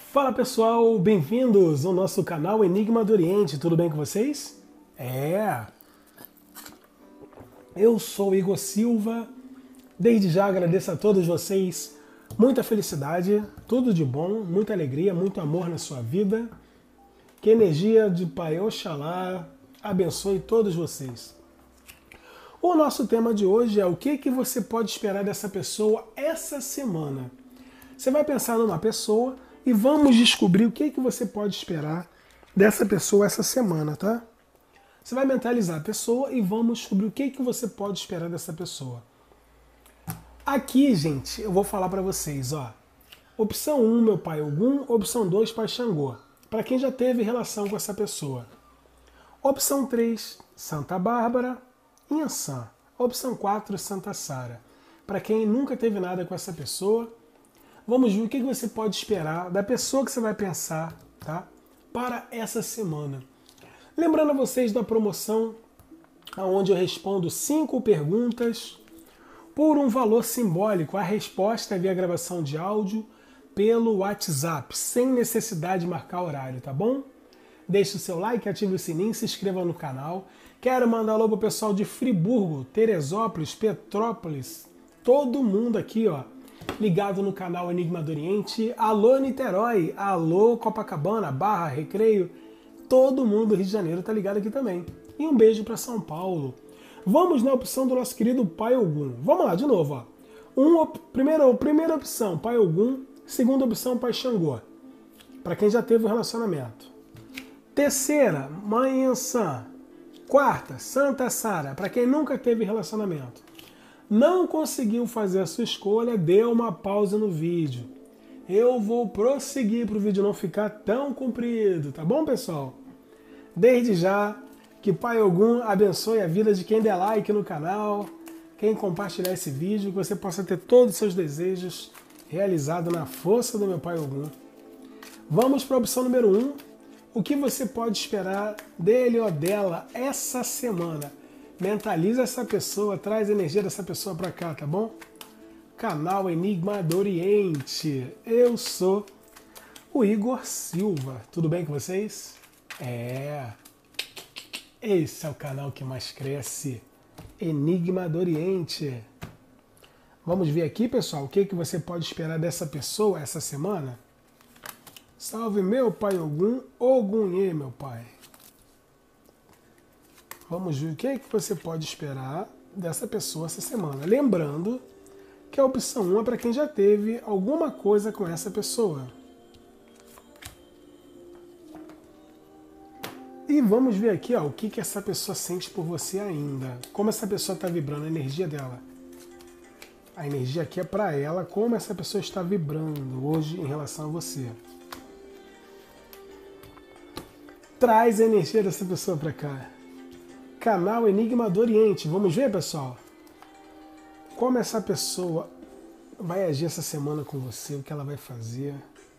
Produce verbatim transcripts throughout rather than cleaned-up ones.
Fala pessoal, bem-vindos ao nosso canal Enigma do Oriente, tudo bem com vocês? É, eu sou Igor Silva, desde já agradeço a todos vocês, muita felicidade, tudo de bom, muita alegria, muito amor na sua vida, que a energia de Pai Oxalá abençoe todos vocês. O nosso tema de hoje é o que, que você pode esperar dessa pessoa essa semana. Você vai pensar numa pessoa e vamos descobrir o que, que você pode esperar dessa pessoa essa semana, tá? Você vai mentalizar a pessoa e vamos descobrir o que, que você pode esperar dessa pessoa. Aqui, gente, eu vou falar para vocês, ó. Opção um, meu pai Ogum. Opção dois, pai Xangô. Para quem já teve relação com essa pessoa. Opção três, Santa Bárbara. Inhansã. Opção quatro, Santa Sara. Para quem nunca teve nada com essa pessoa, vamos ver o que você pode esperar da pessoa que você vai pensar, tá? Para essa semana. Lembrando a vocês da promoção, onde eu respondo cinco perguntas por um valor simbólico. A resposta é via gravação de áudio pelo WhatsApp, sem necessidade de marcar horário, tá bom? Deixe o seu like, ative o sininho, se inscreva no canal. Quero mandar alô pro pessoal de Friburgo, Teresópolis, Petrópolis, todo mundo aqui, ó, ligado no canal Enigma do Oriente. Alô Niterói, alô Copacabana, Barra, Recreio, todo mundo do Rio de Janeiro tá ligado aqui também. E um beijo para São Paulo. Vamos na opção do nosso querido Pai Ogum. Vamos lá, de novo, ó. Um, primeira, primeira opção, Pai Ogum. Segunda opção, Pai Xangô. Para quem já teve um relacionamento. Terceira, Mãe Inhansã. Quarta, Santa Sara. Para quem nunca teve relacionamento. Não conseguiu fazer a sua escolha, dê uma pausa no vídeo. Eu vou prosseguir para o vídeo não ficar tão comprido, tá bom, pessoal? Desde já, que Pai Ogum abençoe a vida de quem der like no canal, quem compartilhar esse vídeo, que você possa ter todos os seus desejos realizados na força do meu Pai Ogum. Vamos para a opção número um. O que você pode esperar dele ou dela essa semana? Mentaliza essa pessoa, traz a energia dessa pessoa para cá, tá bom? Canal Enigma do Oriente. Eu sou o Igor Silva. Tudo bem com vocês? É. Esse é o canal que mais cresce. Enigma do Oriente. Vamos ver aqui, pessoal, o que, que você pode esperar dessa pessoa essa semana? Salve meu pai Ogum, Ogunhê, meu pai. Vamos ver o que, que você pode esperar dessa pessoa essa semana. Lembrando que a opção um é para quem já teve alguma coisa com essa pessoa. E vamos ver aqui, ó, o que, que essa pessoa sente por você ainda. Como essa pessoa está vibrando, a energia dela. A energia aqui é para ela, como essa pessoa está vibrando hoje em relação a você. Traz a energia dessa pessoa para cá. Canal Enigma do Oriente. Vamos ver, pessoal? Como essa pessoa vai agir essa semana com você, o que ela vai fazer.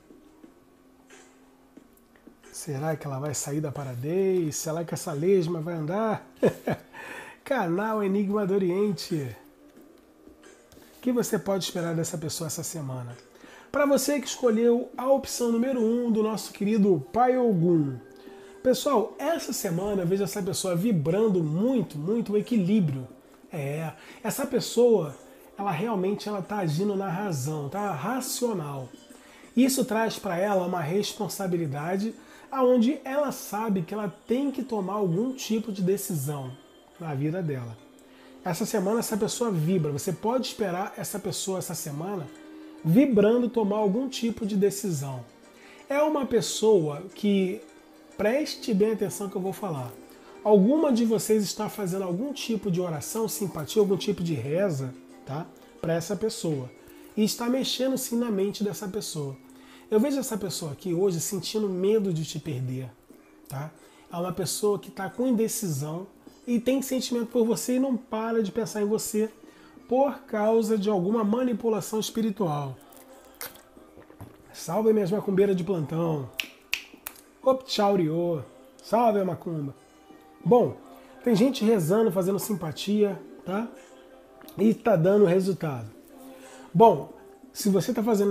Será que ela vai sair da paradez? Será que essa lesma vai andar? Canal Enigma do Oriente. O que você pode esperar dessa pessoa essa semana? Para você que escolheu a opção número um do nosso querido Pai Ogum. Pessoal, essa semana eu vejo essa pessoa vibrando muito, muito o equilíbrio. É, essa pessoa, ela realmente ela tá agindo na razão, tá racional. Isso traz para ela uma responsabilidade aonde ela sabe que ela tem que tomar algum tipo de decisão na vida dela. Essa semana essa pessoa vibra, você pode esperar essa pessoa essa semana vibrando tomar algum tipo de decisão. É uma pessoa que, preste bem atenção que eu vou falar, alguma de vocês está fazendo algum tipo de oração, simpatia, algum tipo de reza, tá? Para essa pessoa. E está mexendo sim na mente dessa pessoa. Eu vejo essa pessoa aqui hoje sentindo medo de te perder, tá? É uma pessoa que está com indecisão e tem sentimento por você e não para de pensar em você por causa de alguma manipulação espiritual. Salve minhas macumbeiras de plantão. Op, tchauriô. Salve a macumba. Bom, tem gente rezando, fazendo simpatia, tá? E tá dando resultado. Bom, se você tá fazendo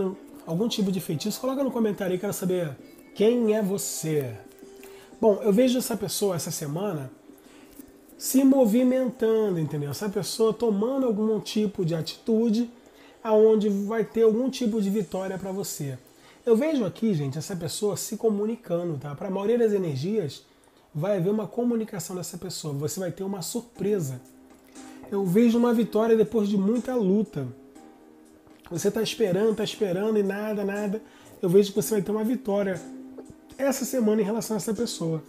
algum tipo de feitiço, coloca no comentário aí, quero saber quem é você. Bom, eu vejo essa pessoa essa semana se movimentando, entendeu? Essa pessoa tomando algum tipo de atitude aonde vai ter algum tipo de vitória para você. Eu vejo aqui, gente, essa pessoa se comunicando, tá? Para a maioria das energias, vai haver uma comunicação dessa pessoa. Você vai ter uma surpresa. Eu vejo uma vitória depois de muita luta. Você está esperando, está esperando e nada, nada. Eu vejo que você vai ter uma vitória essa semana em relação a essa pessoa.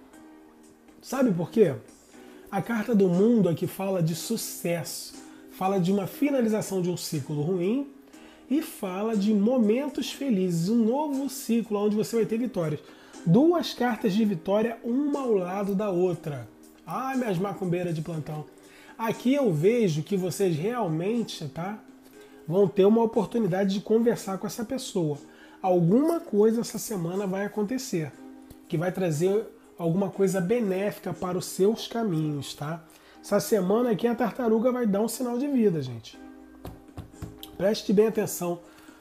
Sabe por quê? A carta do mundo aqui fala de sucesso, fala de uma finalização de um ciclo ruim e fala de momentos felizes, um novo ciclo onde você vai ter vitórias. Duas cartas de vitória, uma ao lado da outra. Ah, minhas macumbeiras de plantão. Aqui eu vejo que vocês realmente, tá, vão ter uma oportunidade de conversar com essa pessoa. Alguma coisa essa semana vai acontecer, que vai trazer alguma coisa benéfica para os seus caminhos, tá? Essa semana aqui a tartaruga vai dar um sinal de vida, gente. Preste bem atenção.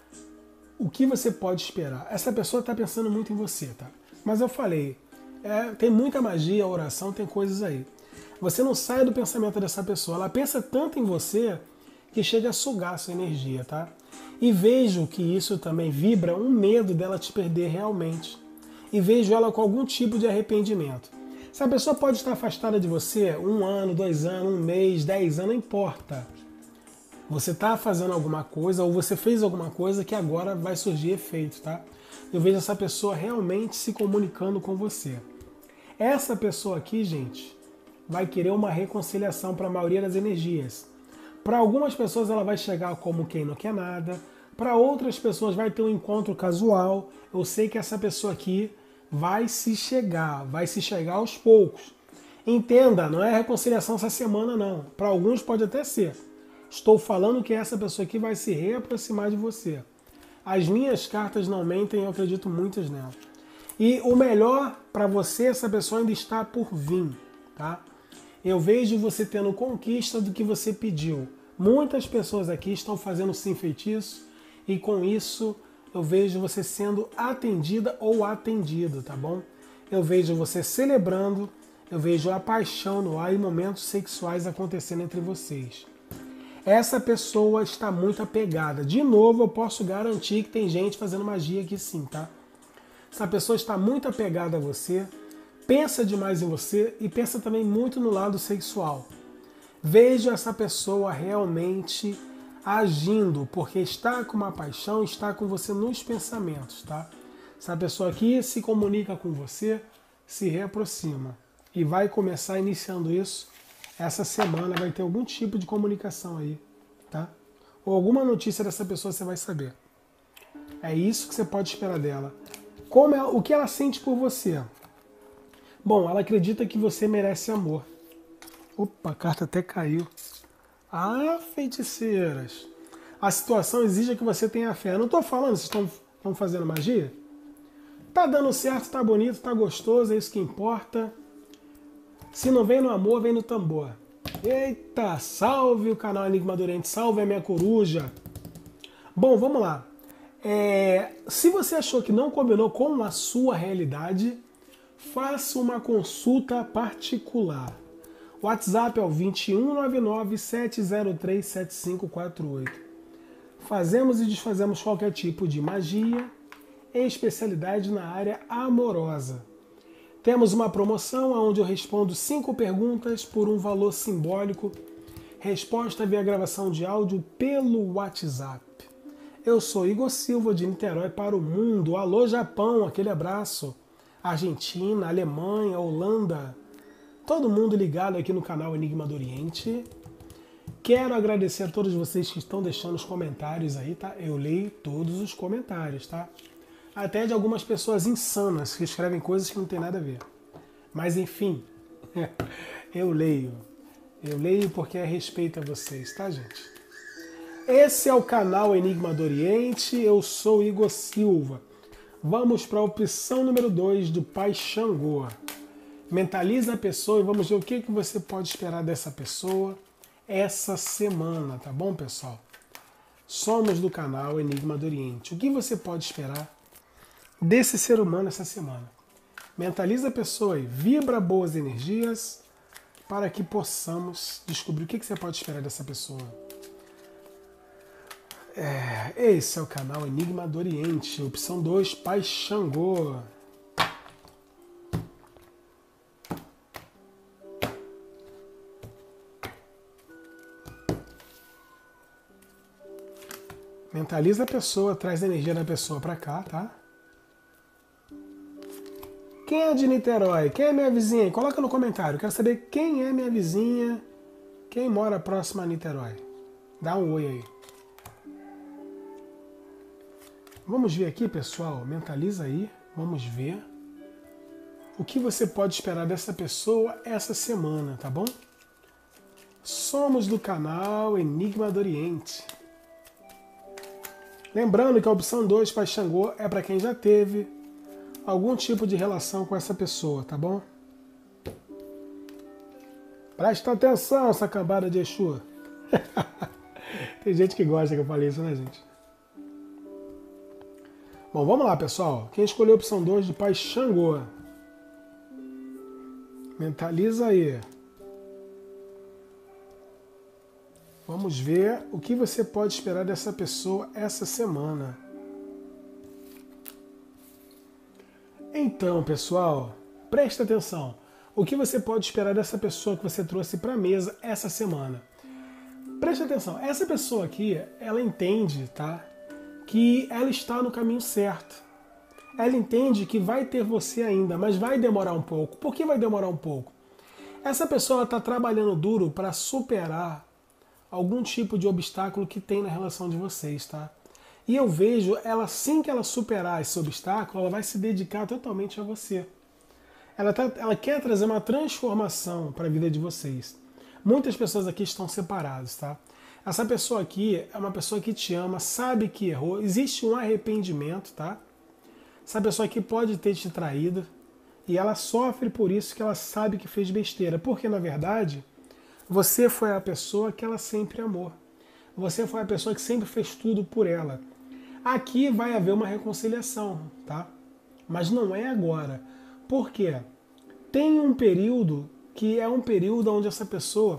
O que você pode esperar? Essa pessoa está pensando muito em você, tá? Mas eu falei, é, tem muita magia, oração, tem coisas aí. Você não sai do pensamento dessa pessoa. Ela pensa tanto em você que chega a sugar a sua energia, tá? E vejo que isso também vibra um medo dela te perder realmente. E vejo ela com algum tipo de arrependimento. Essa pessoa pode estar afastada de você um ano, dois anos, um mês, dez anos, não importa. Você está fazendo alguma coisa ou você fez alguma coisa que agora vai surgir efeito, tá? Eu vejo essa pessoa realmente se comunicando com você. Essa pessoa aqui, gente, vai querer uma reconciliação para a maioria das energias. Para algumas pessoas ela vai chegar como quem não quer nada. Para outras pessoas vai ter um encontro casual. Eu sei que essa pessoa aqui vai se chegar, vai se chegar aos poucos. Entenda, não é reconciliação essa semana não. Para alguns pode até ser. Estou falando que essa pessoa aqui vai se reaproximar de você. As minhas cartas não mentem, eu acredito muitas nelas. E o melhor para você, essa pessoa ainda está por vir, tá? Eu vejo você tendo conquista do que você pediu. Muitas pessoas aqui estão fazendo sim feitiço e com isso eu vejo você sendo atendida ou atendido, tá bom? Eu vejo você celebrando, eu vejo a paixão no ar e momentos sexuais acontecendo entre vocês. Essa pessoa está muito apegada. De novo, eu posso garantir que tem gente fazendo magia aqui sim, tá? Essa pessoa está muito apegada a você, pensa demais em você e pensa também muito no lado sexual. Veja essa pessoa realmente agindo, porque está com uma paixão, está com você nos pensamentos, tá? Essa pessoa aqui se comunica com você, se reaproxima e vai começar iniciando isso. Essa semana vai ter algum tipo de comunicação aí, tá? Ou alguma notícia dessa pessoa você vai saber. É isso que você pode esperar dela. Como ela, o que ela sente por você? Bom, ela acredita que você merece amor. Opa, a carta até caiu. Ah, feiticeiras. A situação exige que você tenha fé. Eu não estou falando, vocês estão, estão fazendo magia? Tá dando certo, tá bonito, tá gostoso, é isso que importa. Se não vem no amor, vem no tambor. Eita, salve o canal Enigma do Oriente, salve a minha coruja. Bom, vamos lá. É, se você achou que não combinou com a sua realidade, faça uma consulta particular. O WhatsApp é o dois um nove nove, sete zero três, sete cinco quatro oito. Fazemos e desfazemos qualquer tipo de magia, em especialidade na área amorosa. Temos uma promoção onde eu respondo cinco perguntas por um valor simbólico. Resposta via gravação de áudio pelo WhatsApp. Eu sou Igor Silva de Niterói para o mundo. Alô Japão, aquele abraço. Argentina, Alemanha, Holanda. Todo mundo ligado aqui no canal Enigma do Oriente. Quero agradecer a todos vocês que estão deixando os comentários aí, tá? Eu leio todos os comentários, tá? Até de algumas pessoas insanas que escrevem coisas que não tem nada a ver. Mas enfim, eu leio. Eu leio porque é respeito a vocês, tá, gente? Esse é o canal Enigma do Oriente, eu sou Igor Silva. Vamos para a opção número dois do Pai Xangô. Mentaliza a pessoa e vamos ver o que, que você pode esperar dessa pessoa essa semana, tá bom, pessoal? Somos do canal Enigma do Oriente. O que você pode esperar desse ser humano essa semana? Mentaliza a pessoa e vibra boas energias para que possamos descobrir o que você pode esperar dessa pessoa. É, esse é o canal Enigma do Oriente. Opção dois, Pai Xangô. Mentaliza a pessoa, traz a energia da pessoa para cá, tá? Quem é de Niterói? Quem é minha vizinha? Coloca no comentário. Quero saber quem é minha vizinha, quem mora próximo a Niterói. Dá um oi aí. Vamos ver aqui, pessoal. Mentaliza aí. Vamos ver o que você pode esperar dessa pessoa essa semana, tá bom? Somos do canal Enigma do Oriente. Lembrando que a opção dois, Pai Xangô, é para quem já teve algum tipo de relação com essa pessoa, tá bom? Presta atenção, essa cambada de Exu. Tem gente que gosta que eu falei isso, né, gente? Bom, vamos lá, pessoal. Quem escolheu a opção dois de Pai Xangô? Mentaliza aí. Vamos ver o que você pode esperar dessa pessoa essa semana. Então, pessoal, presta atenção. O que você pode esperar dessa pessoa que você trouxe para a mesa essa semana? Presta atenção. Essa pessoa aqui, ela entende, tá? Que ela está no caminho certo. Ela entende que vai ter você ainda, mas vai demorar um pouco. Por que vai demorar um pouco? Essa pessoa está trabalhando duro para superar algum tipo de obstáculo que tem na relação de vocês, tá? E eu vejo ela, assim que ela superar esse obstáculo, ela vai se dedicar totalmente a você. Ela, tá, ela quer trazer uma transformação para a vida de vocês. Muitas pessoas aqui estão separadas, tá? Essa pessoa aqui é uma pessoa que te ama, sabe que errou, existe um arrependimento, tá? Essa pessoa aqui pode ter te traído e ela sofre por isso, que ela sabe que fez besteira, porque na verdade você foi a pessoa que ela sempre amou. Você foi a pessoa que sempre fez tudo por ela. Aqui vai haver uma reconciliação, tá? Mas não é agora. Por quê? Tem um período que é um período onde essa pessoa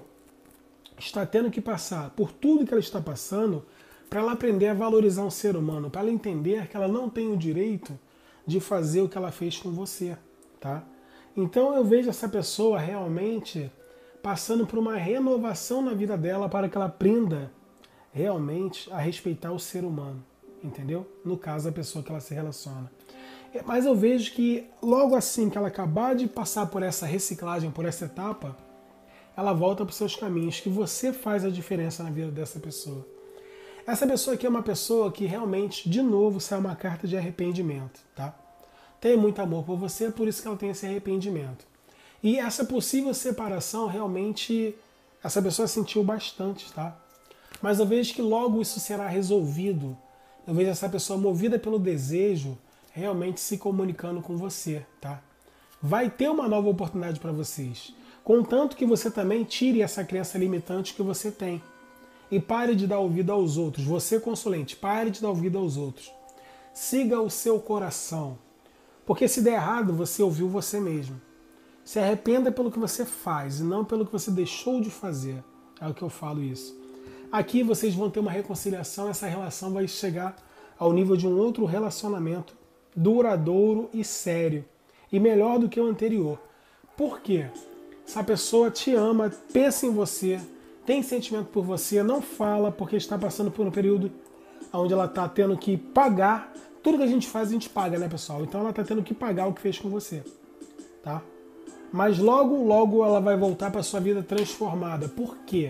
está tendo que passar por tudo que ela está passando para ela aprender a valorizar um ser humano, para ela entender que ela não tem o direito de fazer o que ela fez com você, tá? Então eu vejo essa pessoa realmente passando por uma renovação na vida dela para que ela aprenda realmente a respeitar o ser humano, entendeu? No caso, a pessoa que ela se relaciona. Mas eu vejo que logo assim que ela acabar de passar por essa reciclagem, por essa etapa, ela volta para os seus caminhos, que você faz a diferença na vida dessa pessoa. Essa pessoa aqui é uma pessoa que realmente, de novo, sai uma carta de arrependimento, tá? Tem muito amor por você, por isso que ela tem esse arrependimento. E essa possível separação, realmente, essa pessoa sentiu bastante, tá? Mas eu vejo que logo isso será resolvido. Eu vejo essa pessoa movida pelo desejo, realmente se comunicando com você, tá? Vai ter uma nova oportunidade para vocês. Contanto que você também tire essa crença limitante que você tem. E pare de dar ouvido aos outros. Você, consulente, pare de dar ouvido aos outros. Siga o seu coração. Porque se der errado, você ouviu você mesmo. Se arrependa pelo que você faz e não pelo que você deixou de fazer. É o que eu falo isso. Aqui vocês vão ter uma reconciliação, essa relação vai chegar ao nível de um outro relacionamento duradouro e sério. E melhor do que o anterior. Por quê? Essa pessoa te ama, pensa em você, tem sentimento por você, não fala porque está passando por um período onde ela está tendo que pagar. Tudo que a gente faz, a gente paga, né, pessoal? Então ela está tendo que pagar o que fez com você, tá? Mas logo, logo ela vai voltar para a sua vida transformada. Por quê?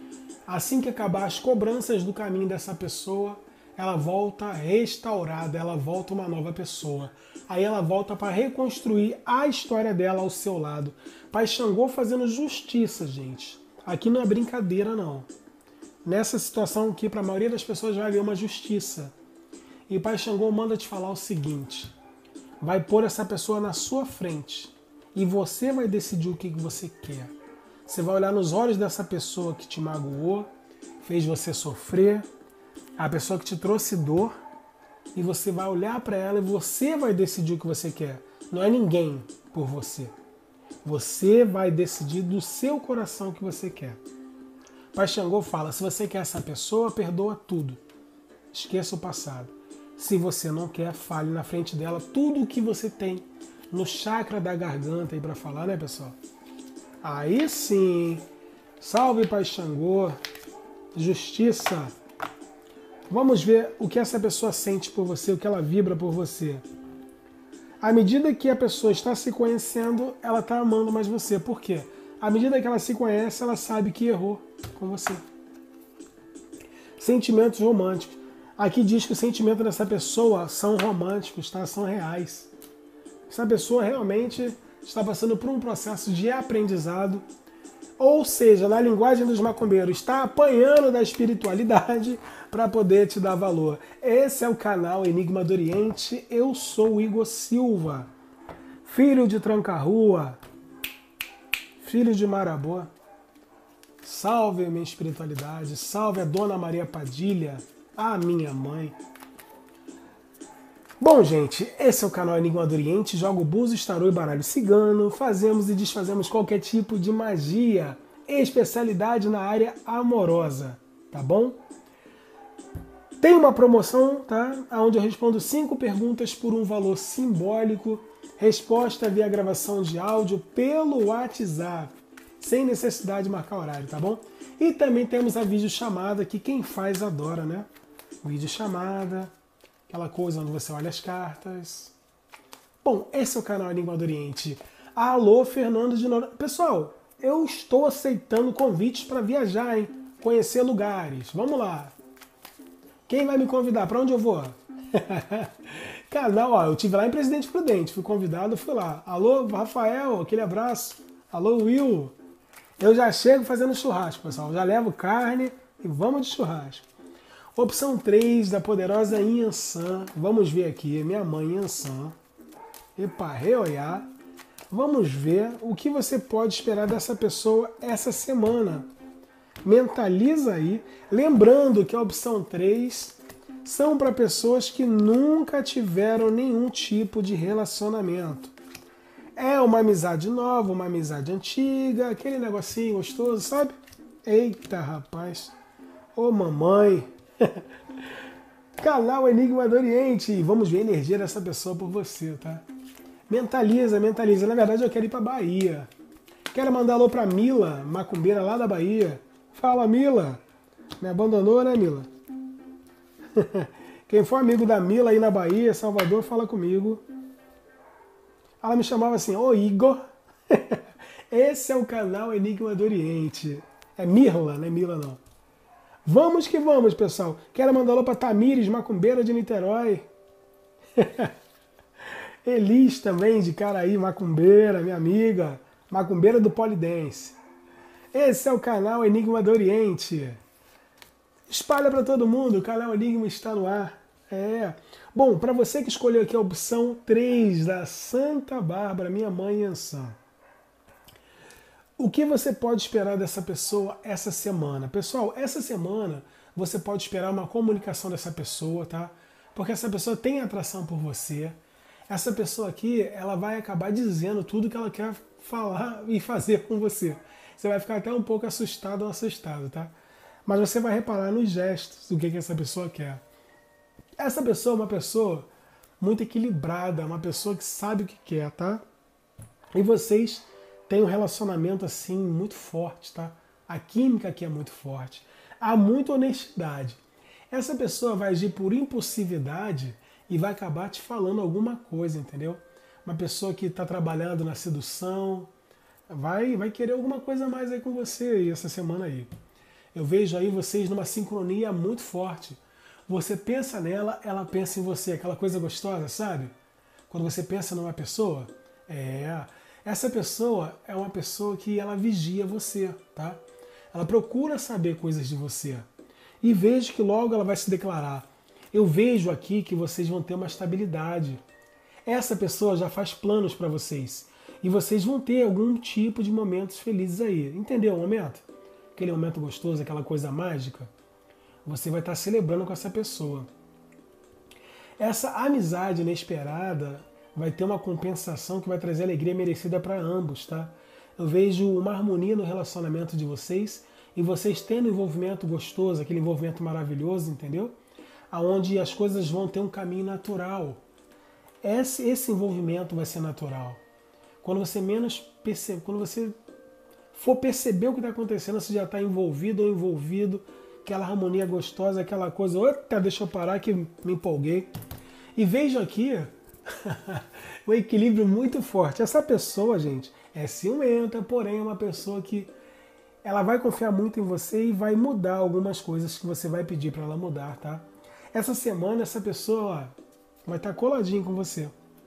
Assim que acabar as cobranças do caminho dessa pessoa, ela volta restaurada, ela volta uma nova pessoa. Aí ela volta para reconstruir a história dela ao seu lado. Pai Xangô fazendo justiça, gente. Aqui não é brincadeira, não. Nessa situação aqui, para a maioria das pessoas, vai haver uma justiça. E o Pai Xangô manda te falar o seguinte: vai pôr essa pessoa na sua frente e você vai decidir o que você quer. Você vai olhar nos olhos dessa pessoa que te magoou, fez você sofrer, A pessoa que te trouxe dor e você vai olhar para ela e você vai decidir o que você quer. Não é ninguém por você. Você vai decidir do seu coração o que você quer. Pai Xangô fala, se você quer essa pessoa, perdoa tudo. Esqueça o passado. Se você não quer, fale na frente dela tudo o que você tem no chakra da garganta aí para falar, né, pessoal? Aí sim. Salve, Pai Xangô. Justiça. Vamos ver o que essa pessoa sente por você, o que ela vibra por você. À medida que a pessoa está se conhecendo, ela está amando mais você. Por quê? À medida que ela se conhece, ela sabe que errou com você. Sentimentos românticos. Aqui diz que os sentimentos dessa pessoa são românticos, tá? São reais. Essa pessoa realmente está passando por um processo de aprendizado. Ou seja, na linguagem dos macumbeiros, está apanhando da espiritualidade para poder te dar valor. Esse é o canal Enigma do Oriente. Eu sou o Igor Silva, filho de Tranca-Rua, filho de Marabô. Salve a minha espiritualidade, salve a Dona Maria Padilha, a minha mãe. Bom, gente, esse é o canal Enigma do Oriente. Jogo búzios, tarô e baralho cigano. Fazemos e desfazemos qualquer tipo de magia, especialidade na área amorosa, tá bom? Tem uma promoção, tá? Onde eu respondo cinco perguntas por um valor simbólico. Resposta via gravação de áudio pelo WhatsApp, sem necessidade de marcar horário, tá bom? E também temos a videochamada, que quem faz adora, né? Videochamada, aquela coisa onde você olha as cartas. Bom, esse é o canal Enigma do Oriente. Alô, Fernando de Noronha. Pessoal, eu estou aceitando convites para viajar, hein? Conhecer lugares. Vamos lá. Quem vai me convidar? Para onde eu vou? Canal, ó, eu estive lá em Presidente Prudente. Fui convidado, fui lá. Alô, Rafael, aquele abraço. Alô, Will. Eu já chego fazendo churrasco, pessoal. Já levo carne e vamos de churrasco. Opção três da poderosa Yansan. Vamos ver aqui, minha mãe Yansan. Epa, reoiá. Vamos ver o que você pode esperar dessa pessoa essa semana. Mentaliza aí. Lembrando que a opção três são para pessoas que nunca tiveram nenhum tipo de relacionamento. É uma amizade nova, uma amizade antiga, aquele negocinho gostoso, sabe? Eita, rapaz. Ô, mamãe. Canal Enigma do Oriente. Vamos ver a energia dessa pessoa por você, tá? Mentaliza, mentaliza. Na verdade, eu quero ir pra Bahia. Quero mandar alô pra Mila, macumbeira lá da Bahia. Fala, Mila. Me abandonou, né, Mila? Quem for amigo da Mila aí na Bahia, Salvador, fala comigo. Ela me chamava assim, ô Igor. Esse é o canal Enigma do Oriente. É Mirla, não é Mila não. Vamos que vamos, pessoal. Quero mandar alô pra Tamires, macumbeira de Niterói. Elis também, de Caraí, macumbeira, minha amiga. Macumbeira do Polidense. Esse é o canal Enigma do Oriente. Espalha para todo mundo, o canal Enigma está no ar. É. Bom, para você que escolheu aqui a opção três da Santa Bárbara, minha mãe Yansan. O que você pode esperar dessa pessoa essa semana? Pessoal, essa semana você pode esperar uma comunicação dessa pessoa, tá? Porque essa pessoa tem atração por você. Essa pessoa aqui, ela vai acabar dizendo tudo que ela quer falar e fazer com você. Você vai ficar até um pouco assustado ou assustado, tá? Mas você vai reparar nos gestos do que, que essa pessoa quer. Essa pessoa é uma pessoa muito equilibrada, uma pessoa que sabe o que quer, tá? E vocês têm um relacionamento assim muito forte, tá? A química aqui é muito forte. Há muita honestidade. Essa pessoa vai agir por impulsividade e vai acabar te falando alguma coisa, entendeu? Uma pessoa que está trabalhando na sedução, vai, vai querer alguma coisa a mais aí com você aí, essa semana aí. Eu vejo aí vocês numa sincronia muito forte. Você pensa nela, ela pensa em você. Aquela coisa gostosa, sabe? Quando você pensa numa pessoa, é... Essa pessoa é uma pessoa que ela vigia você, tá? Ela procura saber coisas de você. E vejo que logo ela vai se declarar. Eu vejo aqui que vocês vão ter uma estabilidade. Essa pessoa já faz planos para vocês. E vocês vão ter algum tipo de momentos felizes aí. Entendeu o momento? Aquele momento gostoso, aquela coisa mágica. você vai estar celebrando com essa pessoa. Essa amizade inesperada vai ter uma compensação que vai trazer alegria merecida para ambos, tá? Eu vejo uma harmonia no relacionamento de vocês e vocês tendo envolvimento gostoso, aquele envolvimento maravilhoso, entendeu? Aonde as coisas vão ter um caminho natural. Esse, esse envolvimento vai ser natural. Quando você menos percebe, quando você for perceber o que está acontecendo, você já está envolvido ou envolvido, aquela harmonia gostosa, aquela coisa, eita, deixa eu parar que me empolguei. E vejo aqui um equilíbrio muito forte. Essa pessoa, gente, é ciumenta, porém é uma pessoa que ela vai confiar muito em você e vai mudar algumas coisas que você vai pedir para ela mudar, tá? Essa semana essa pessoa vai estar coladinho com você.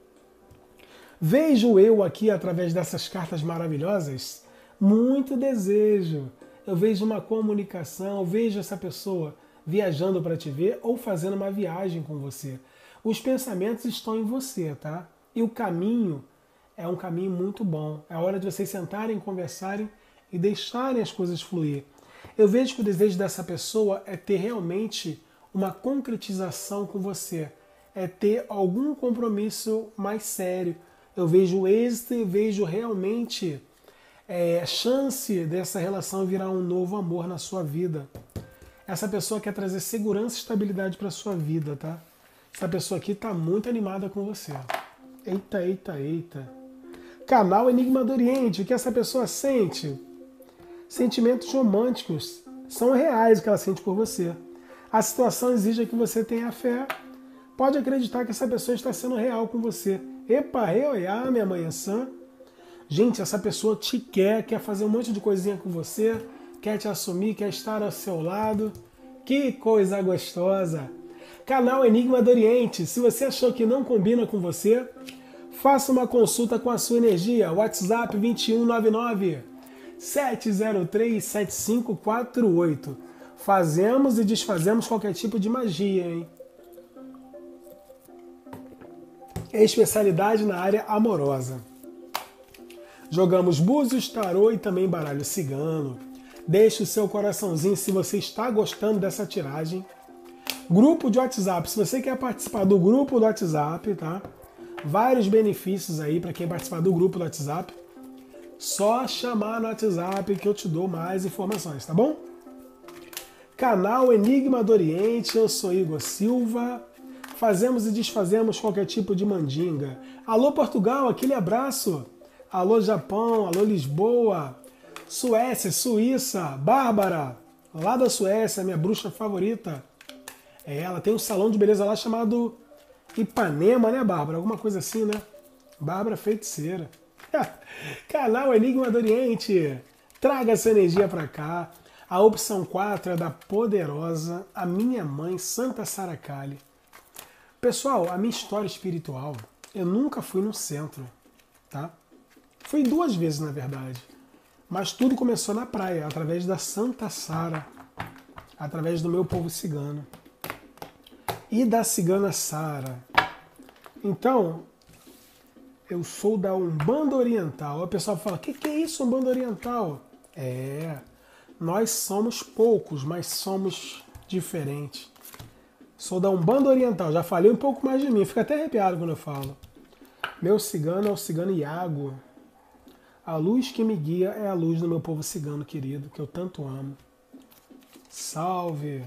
Vejo eu aqui, através dessas cartas maravilhosas, muito desejo. Eu vejo uma comunicação, eu vejo essa pessoa viajando para te ver ou fazendo uma viagem com você. Os pensamentos estão em você, tá? E o caminho é um caminho muito bom. É a hora de vocês sentarem, conversarem e deixarem as coisas fluir. Eu vejo que o desejo dessa pessoa é ter realmente uma concretização com você. É ter algum compromisso mais sério. Eu vejo êxito e vejo realmente é, chance dessa relação virar um novo amor na sua vida. Essa pessoa quer trazer segurança e estabilidade para a sua vida, tá? Essa pessoa aqui está muito animada com você. Eita, eita, eita. Canal Enigma do Oriente, o que essa pessoa sente? Sentimentos românticos são reais o que ela sente por você. A situação exige que você tenha fé. Pode acreditar que essa pessoa está sendo real com você. Epa, eu, minha mãe é sã. Gente, essa pessoa te quer, quer fazer um monte de coisinha com você, quer te assumir, quer estar ao seu lado. Que coisa gostosa! Canal Enigma do Oriente, se você achou que não combina com você, faça uma consulta com a sua energia. WhatsApp dois um nove nove, sete zero três, sete cinco quatro oito. Fazemos e desfazemos qualquer tipo de magia, hein? Especialidade na área amorosa. Jogamos búzios, tarô e também baralho cigano. Deixe o seu coraçãozinho se você está gostando dessa tiragem. Grupo de WhatsApp, se você quer participar do grupo do WhatsApp, tá? Vários benefícios aí para quem participar do grupo do WhatsApp. Só chamar no WhatsApp que eu te dou mais informações, tá bom? Canal Enigma do Oriente, eu sou Igor Silva. Fazemos e desfazemos qualquer tipo de mandinga. Alô Portugal, aquele abraço. Alô Japão, alô Lisboa, Suécia, Suíça, Bárbara, lá da Suécia, minha bruxa favorita. É, ela tem um salão de beleza lá chamado Ipanema, né, Bárbara? Alguma coisa assim, né? Bárbara feiticeira. Canal Enigma do Oriente, traga essa energia pra cá. A opção quatro é da poderosa, a minha mãe, Santa Sara Kali. Pessoal, a minha história espiritual, eu nunca fui no centro, tá? Fui duas vezes, na verdade. Mas tudo começou na praia, através da Santa Sara, através do meu povo cigano. E da cigana Sara. Então, eu sou da Umbanda Oriental. O pessoal fala, o que, que é isso, Umbanda Oriental? É, nós somos poucos, mas somos diferentes. Sou da Umbanda Oriental, já falei um pouco mais de mim, fica até arrepiado quando eu falo. Meu cigano é o cigano Iago. A luz que me guia é a luz do meu povo cigano querido, que eu tanto amo. Salve!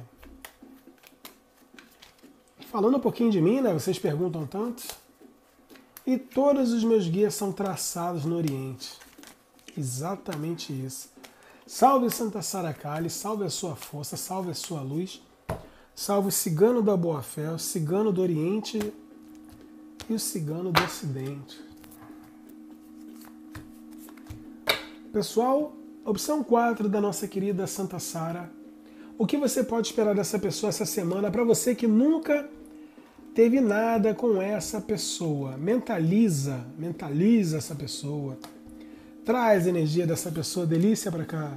Falando um pouquinho de mim, né? Vocês perguntam tanto. E todos os meus guias são traçados no Oriente. Exatamente isso. Salve Santa Sara Kali, salve a sua força, salve a sua luz. Salve o cigano da boa-fé, o cigano do Oriente e o cigano do Ocidente. Pessoal, opção quatro da nossa querida Santa Sara. O que você pode esperar dessa pessoa essa semana para você que nunca teve nada com essa pessoa? Mentaliza, mentaliza essa pessoa. Traz a energia dessa pessoa delícia para cá.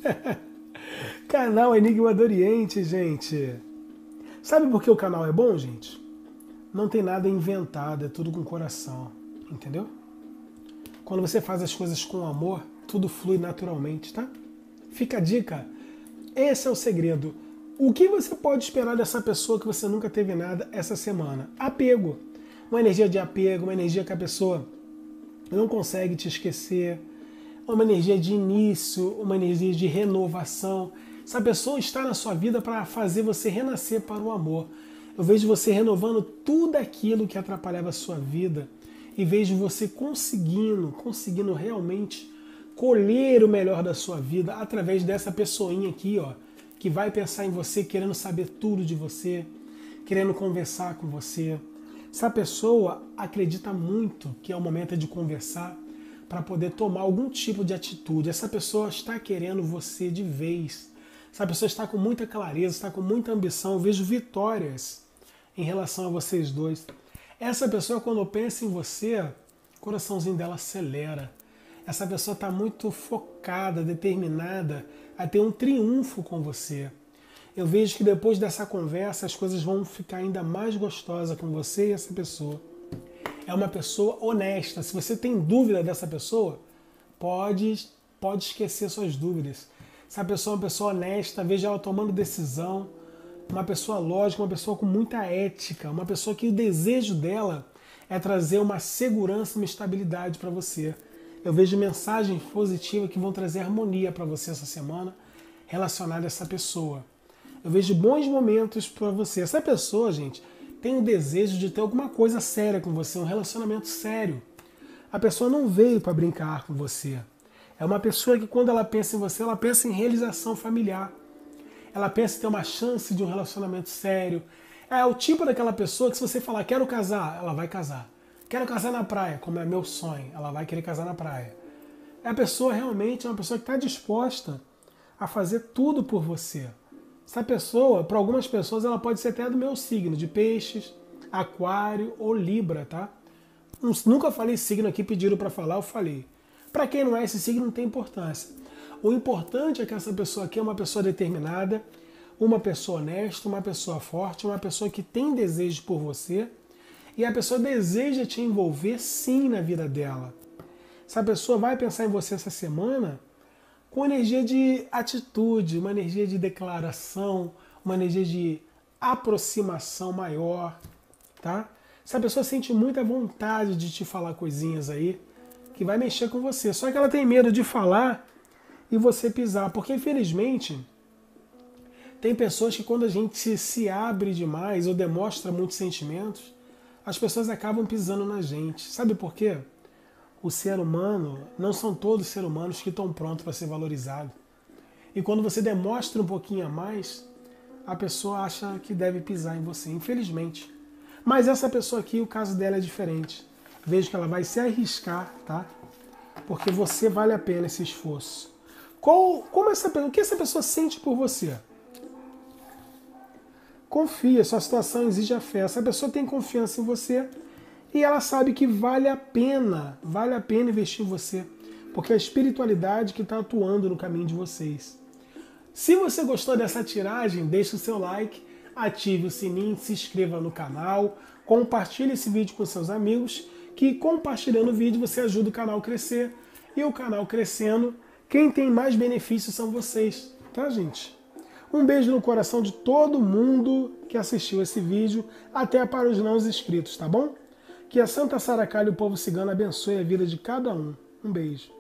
Canal Enigma do Oriente, gente. Sabe por que o canal é bom, gente? Não tem nada inventado, é tudo com coração, entendeu? Quando você faz as coisas com amor, tudo flui naturalmente, tá? Fica a dica. Esse é o segredo. O que você pode esperar dessa pessoa que você nunca teve nada essa semana? Apego. Uma energia de apego, uma energia que a pessoa não consegue te esquecer, uma energia de início, uma energia de renovação. Essa pessoa está na sua vida para fazer você renascer para o amor. Eu vejo você renovando tudo aquilo que atrapalhava a sua vida e vejo você conseguindo, conseguindo realmente colher o melhor da sua vida através dessa pessoinha aqui, ó, que vai pensar em você, querendo saber tudo de você, querendo conversar com você. Essa pessoa acredita muito que é o momento de conversar para poder tomar algum tipo de atitude. Essa pessoa está querendo você de vez. Essa pessoa está com muita clareza, está com muita ambição. Eu vejo vitórias em relação a vocês dois. Essa pessoa, quando pensa em você, o coraçãozinho dela acelera. Essa pessoa está muito focada, determinada a ter um triunfo com você. Eu vejo que depois dessa conversa as coisas vão ficar ainda mais gostosas com você e essa pessoa. É uma pessoa honesta. Se você tem dúvida dessa pessoa, pode, pode esquecer suas dúvidas. Essa pessoa é uma pessoa honesta, veja ela tomando decisão, uma pessoa lógica, uma pessoa com muita ética, uma pessoa que o desejo dela é trazer uma segurança, uma estabilidade para você. Eu vejo mensagens positivas que vão trazer harmonia para você essa semana relacionada a essa pessoa. Eu vejo bons momentos para você. Essa pessoa, gente, tem o desejo de ter alguma coisa séria com você, um relacionamento sério. A pessoa não veio para brincar com você. É uma pessoa que quando ela pensa em você, ela pensa em realização familiar. Ela pensa em ter uma chance de um relacionamento sério. É o tipo daquela pessoa que se você falar, quero casar, ela vai casar. Quero casar na praia, como é meu sonho, ela vai querer casar na praia. É a pessoa realmente, é uma pessoa que está disposta a fazer tudo por você. Essa pessoa, para algumas pessoas, ela pode ser até do meu signo, de peixes, aquário ou libra, tá? Nunca falei signo aqui, pediram para falar, eu falei. Para quem não é esse signo, não tem importância. O importante é que essa pessoa aqui é uma pessoa determinada, uma pessoa honesta, uma pessoa forte, uma pessoa que tem desejo por você e a pessoa deseja te envolver sim na vida dela. Essa pessoa vai pensar em você essa semana com energia de atitude, uma energia de declaração, uma energia de aproximação maior, tá? Essa pessoa sente muita vontade de te falar coisinhas aí que vai mexer com você. Só que ela tem medo de falar e você pisar, porque infelizmente tem pessoas que quando a gente se abre demais ou demonstra muitos sentimentos, as pessoas acabam pisando na gente. Sabe por quê? O ser humano, não são todos seres humanos que estão prontos para ser valorizados. E quando você demonstra um pouquinho a mais, a pessoa acha que deve pisar em você, infelizmente. Mas essa pessoa aqui, o caso dela é diferente. Vejo que ela vai se arriscar, tá? Porque você vale a pena esse esforço. Qual, como essa, o que essa pessoa sente por você? Confia, sua situação exige a fé. Essa pessoa tem confiança em você e ela sabe que vale a pena, vale a pena investir em você, porque é a espiritualidade que está atuando no caminho de vocês. Se você gostou dessa tiragem, deixe o seu like, ative o sininho, se inscreva no canal, compartilhe esse vídeo com seus amigos, que compartilhando o vídeo você ajuda o canal a crescer, e o canal crescendo, quem tem mais benefícios são vocês, tá, gente? Um beijo no coração de todo mundo que assistiu esse vídeo, até para os não inscritos, tá bom? Que a Santa Saracalha e o povo cigano abençoe a vida de cada um. Um beijo.